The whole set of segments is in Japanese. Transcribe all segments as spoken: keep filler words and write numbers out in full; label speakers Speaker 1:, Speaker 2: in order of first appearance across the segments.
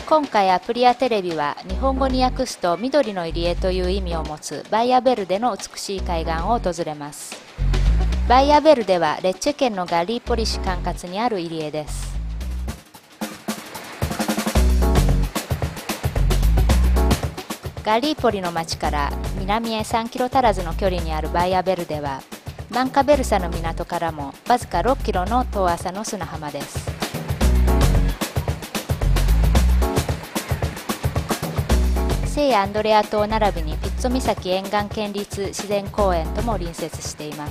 Speaker 1: 今回アプリやテレビは日本語に訳すと緑の入り江という意味を持つバイアベルデの美しい海岸を訪れます。バイアベルデはレッチェ県のガリーポリ市管轄にある入り江です。ガリーポリの町から南へさんキロ足らずの距離にあるバイアベルデはマンカベルサの港からもわずかろっキロの遠浅の砂浜です。聖アンドレア島並びにピッツォ岬沿岸県立自然公園とも隣接しています。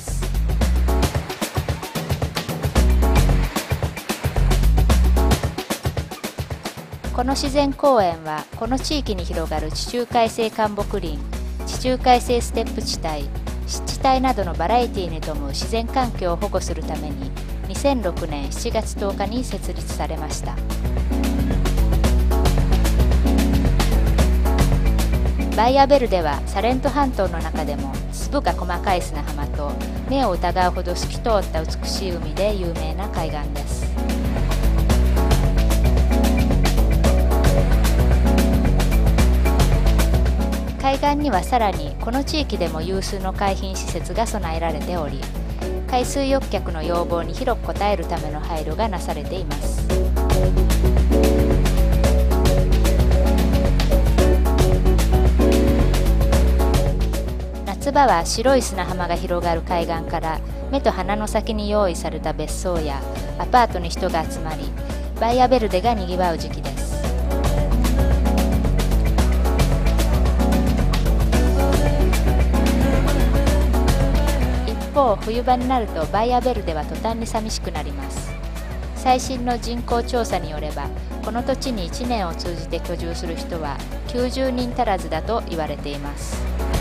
Speaker 1: この自然公園はこの地域に広がる地中海性灌木林、地中海性ステップ地帯、湿地帯などのバラエティに富む自然環境を保護するためににせんろくねんしちがつとおかに設立されました。バイアベルデはサレント半島の中でも粒が細かい砂浜と目を疑うほど透き通った美しい海で有名な海岸です。海岸にはさらにこの地域でも有数の海浜施設が備えられており、海水浴客の要望に広く応えるための配慮がなされています。夏場は白い砂浜が広がる海岸から目と鼻の先に用意された別荘やアパートに人が集まり、バイアベルデがにぎわう時期です。一方、冬場になるとバイアベルデは途端に寂しくなります。最新の人口調査によれば、この土地にいちねんを通じて居住する人はきゅうじゅうにん足らずだと言われています。